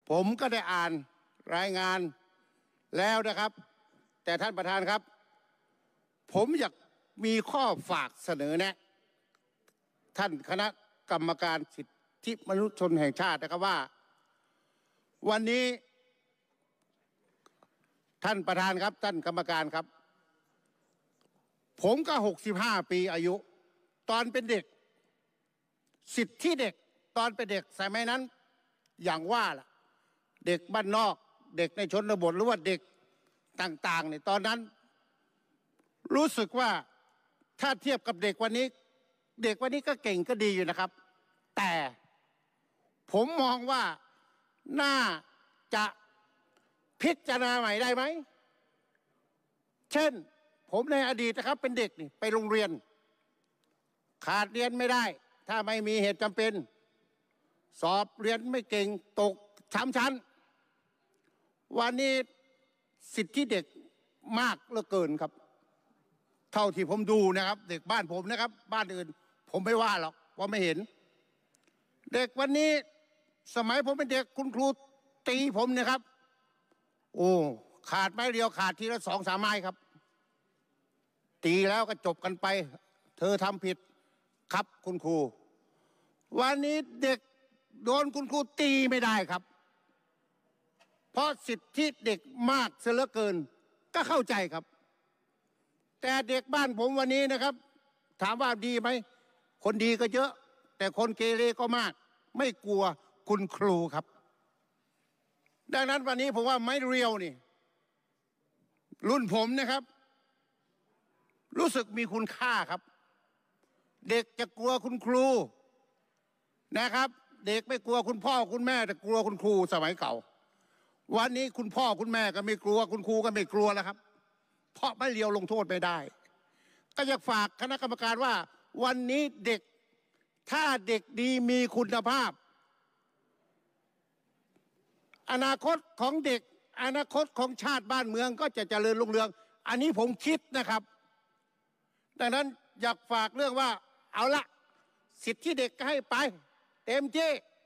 ผมก็ได้อ่านรายงานแล้วนะครับแต่ท่านประธานครับผมอยากมีข้อฝากเสนอแนะท่านคณะกรรมการสิทธิมนุษยชนแห่งชาตินะครับว่าวันนี้ท่านประธานครับท่านกรรมการครับผมก็65 ปีอายุตอนเป็นเด็กสิทธิเด็กตอนเป็นเด็กสมัยนั้นอย่างว่าล่ะเด็กบ้านนอกเด็กในชนบทหรือว่าเด็กต่างๆเนี่ยตอนนั้นรู้สึกว่าถ้าเทียบกับเด็กวันนี้เด็กวันนี้ก็เก่งก็ดีอยู่นะครับแต่ผมมองว่าน่าจะพิจารณาใหม่ได้ไหมเช่นผมในอดีตนะครับเป็นเด็กนี่ไปโรงเรียนขาดเรียนไม่ได้ถ้าไม่มีเหตุจำเป็นสอบเรียนไม่เก่งตกชั้นวันนี้สิทธิเด็กมากเหลือเกินครับเท่าที่ผมดูนะครับเด็กบ้านผมนะครับบ้านอื่นผมไม่ว่าหรอกว่าไม่เห็นเด็กวันนี้สมัยผมเป็นเด็กคุณครูตีผมเนี่ยครับโอ้ขาดไม้เดียวขาดทีละ2-3 ไม้ครับตีแล้วก็จบกันไปเธอทำผิดครับคุณครูวันนี้เด็กโดนคุณครูตีไม่ได้ครับเพราะสิทธิเด็กมากเสียเหลือเกินก็เข้าใจครับแต่เด็กบ้านผมวันนี้นะครับถามว่าดีไหมคนดีก็เยอะแต่คนเกเรก็มากไม่กลัวคุณครูครับดังนั้นวันนี้ผมว่าไม้เรียวนี่รุ่นผมนะครับรู้สึกมีคุณค่าครับเด็กจะกลัวคุณครูนะครับเด็กไม่กลัวคุณพ่อคุณแม่แต่กลัวคุณครูสมัยเก่าวันนี้คุณพ่อคุณแม่ก็ไม่กลัวคุณครูก็ไม่กลัวแล้วครับเพราะไม่เลียวลงโทษไม่ได้ก็อยากฝากคณะกรรมการว่าวันนี้เด็กถ้าเด็กดีมีคุณภาพอนาคตของเด็กอนาคตของชาติบ้านเมืองก็จะเจริญรุ่งเรืองอันนี้ผมคิดนะครับดังนั้นอยากฝากเรื่องว่าเอาละสิทธิเด็กก็ให้ไปเต็มที่